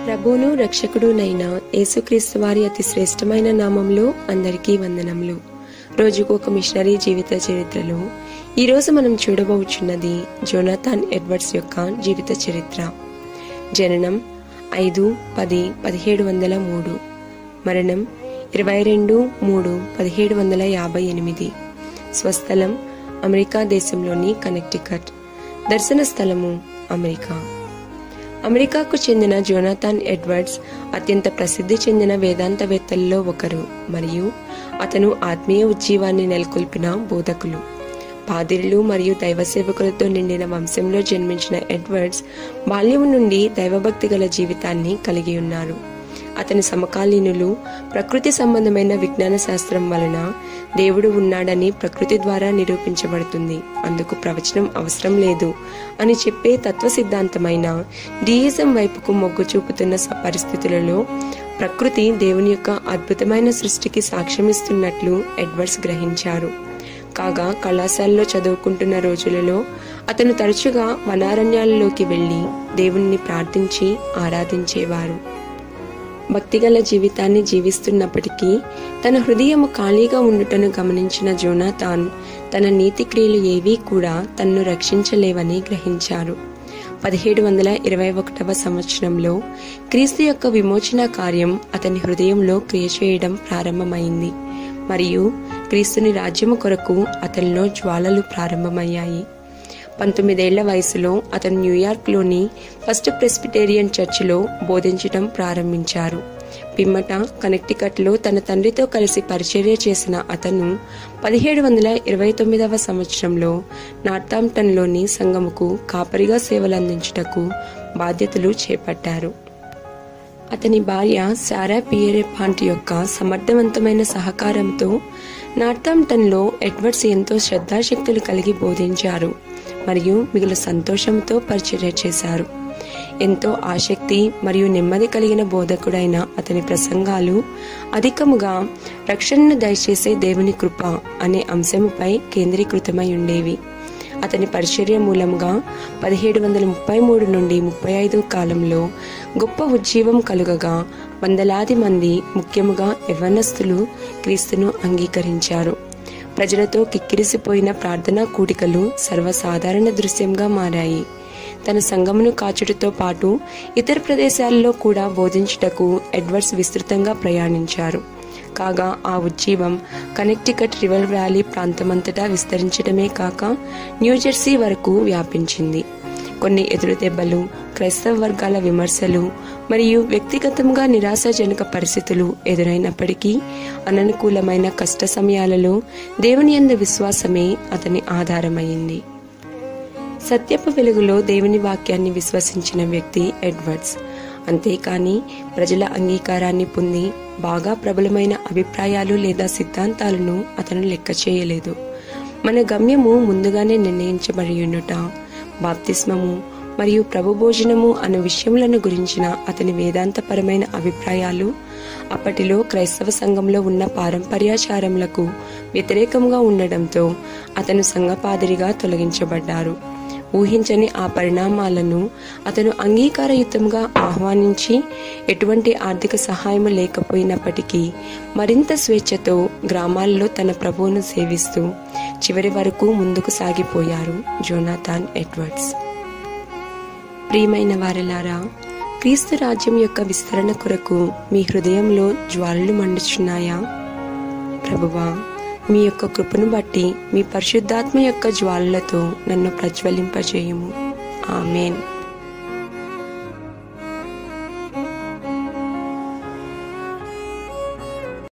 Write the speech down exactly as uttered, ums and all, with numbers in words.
ప్రభువును రక్షకుడునైన యేసుక్రీస్తు వారి అతి శ్రేష్టమైన నామంలో అందరికీ వందనములు. రోజుకు ఒక మిషనరీ జీవిత చరిత్రలో ఈరోజు మనం చూడబోచున్నది జోనాథన్ ఎడ్వర్డ్స్ యొక్క జీవిత చరిత్ర. జననం ఐదు పది పదిహేడు వందల మూడు, మరణం ఇరవై రెండు మూడు పదిహేడు వందల యాభై ఎనిమిది. స్వస్థలం అమెరికా దేశంలోని కనెక్టికట్. దర్శన స్థలము అమెరికా. అమెరికాకు చెందిన జోనాథన్ ఎడ్వర్డ్స్ అత్యంత ప్రసిద్ధి చెందిన వేదాంతవేత్తల్లో ఒకరు మరియు అతను ఆత్మీయ ఉజ్జీవాన్ని నెలకొల్పిన బోధకులు. పాదిరులు మరియు దైవ సేవకులతో నిండిన వంశంలో జన్మించిన ఎడ్వర్డ్స్ బాల్యం నుండి దైవభక్తి గల జీవితాన్ని కలిగి ఉన్నారు. అతని సమకాలీనులు ప్రకృతి సంబంధమైన విజ్ఞాన శాస్త్రం వలన దేవుడు ఉన్నాడని ప్రకృతి ద్వారా నిరూపించబడుతుంది, అందుకు ప్రవచనం అవసరం లేదు అని చెప్పే తత్వ సిద్ధాంతమైన డియిజం వైపుకు మొగ్గు చూపుతున్న పరిస్థితులలో ప్రకృతి దేవుని యొక్క అద్భుతమైన సృష్టికి సాక్ష్యమిస్తున్నట్లు ఎడ్వర్డ్స్ గ్రహించారు. కాగా కళాశాలలో చదువుకుంటున్న రోజులలో అతను తరచుగా వనారణ్యాలలోకి వెళ్లి దేవుణ్ణి ప్రార్థించి ఆరాధించేవారు. భక్తిగల జీవితాన్ని జీవిస్తున్నప్పటికీ తన హృదయము ఖాళీగా ఉండుటను గమనించిన జోనాథన్ తన నీతి క్రియలు ఏవీ కూడా తన్ను రక్షించలేవని గ్రహించారు. పదిహేడు వందల ఇరవై ఒకటవ సంవత్సరంలో క్రీస్తు యొక్క విమోచన కార్యం అతని హృదయంలో క్రియ చేయడం ప్రారంభమైంది మరియు క్రీస్తుని రాజ్యము కొరకు అతనిలో జ్వాలలు ప్రారంభమయ్యాయి. పంతొమ్మిదేళ్ల వయసులో అతను న్యూయార్క్ లోని ఫస్ట్ ప్రెస్బిటేరియన్ చర్చిలో బోధించడం ప్రారంభించారు. పిమ్మట కనెక్టికట్ లో తన తండ్రితో కలిసి పరిచర్య చేసిన అతను పదిహేడు వందల ఇరవై తొమ్మిదవ సంవత్సరంలో నార్థాంప్టన్ లోని సంఘముకు కాపరిగా సేవలందించుటకు బాధ్యతలు చేపట్టారు. అతని భార్య సారా పియరే పాంట్ యొక్క సమర్థవంతమైన సహకారంతో నార్థాంప్టన్ లో ఎడ్వర్డ్స్ ఎంతో శ్రద్ధాశక్తులు కలిగి బోధించారు మరియు మిగులు సంతోషంతో పరిచర్య చేశారు. ఎంతో ఆసక్తి మరియు నెమ్మది కలిగిన బోధకుడైన అతని ప్రసంగాలు అధికముగా రక్షణను దయచేసే దేవుని కృప అనే అంశముపై కేంద్రీకృతమై ఉండేవి. అతని పరిచర్య మూలంగా పదిహేడు వందల ముప్పై మూడు నుండి ముప్పై ఐదు కాలంలో గొప్ప ఉజ్జీవం కలుగగా వందలాది మంది ముఖ్యముగా యవ్వనస్తులు క్రీస్తును అంగీకరించారు. ప్రజలతో కిక్కిరిసిపోయిన ప్రార్థనా కూడికలు సర్వసాధారణ దృశ్యంగా మారాయి. తన సంఘమును కాచుటతో పాటు ఇతర ప్రదేశాల్లో కూడా బోధించుటకు ఎడ్వర్డ్స్ విస్తృతంగా ప్రయాణించారు. కాగా ఆ ఉజ్జీవం కనెక్టికట్ రివర్ వ్యాలీ ప్రాంతమంతటా విస్తరించడమే కాక న్యూజెర్సీ వరకు వ్యాపించింది. కొన్ని ఎదురుదెబ్బలు, క్రైస్తవ వర్గాల విమర్శలు మరియు వ్యక్తిగతంగా నిరాశాజనక పరిస్థితులు ఎదురైనప్పటికీ అననుకూలమైన కష్ట సమయాలలో దేవుని యందు విశ్వాసమే అతని ఆధారమైంది. సత్యపు వెలుగులో దేవుని వాక్యాన్ని విశ్వసించిన వ్యక్తి ఎడ్వర్డ్స్. అంతేకాని ప్రజల అంగీకారాన్ని పొంది బాగా ప్రబలమైన అభిప్రాయాలు లేదా సిద్ధాంతాలను అతను లెక్క చేయలేదు. మన గమ్యము ముందుగానే నిర్ణయించబడి ఉండుట, బాప్తిస్మము మరియు ప్రభు భోజనము అనే విషయములను గురించిన అతని వేదాంతపరమైన అభిప్రాయాలు అప్పటిలో క్రైస్తవ సంఘంలో ఉన్న పారంపర్యాచారములకు వ్యతిరేకంగా ఉండడంతో అతను సంఘపాదిరిగా తొలగించబడ్డారు. ఊహించని ఆ పరిణామాలను అతను అంగీకారయుతంగా ఆహ్వానించి ఎటువంటి ఆర్థిక సహాయం లేకపోయినప్పటికీ మరింత స్వేచ్ఛతో గ్రామాల్లో తన ప్రభువును సేవిస్తూ చివరి వరకు ముందుకు సాగిపోయారు జోనాథన్ ఎడ్వర్డ్స్. ప్రియమైన వారలారా, క్రీస్తు రాజ్యం యొక్క విస్తరణ కొరకు మీ హృదయంలో జ్వాలలు మండుచున్నాయా? ప్రభువా, మీ యొక్క కృపను బట్టి మీ పరిశుద్ధాత్మ యొక్క జ్వాలలతో నన్ను ప్రజ్వలింపజేయుము. ఆమేన్.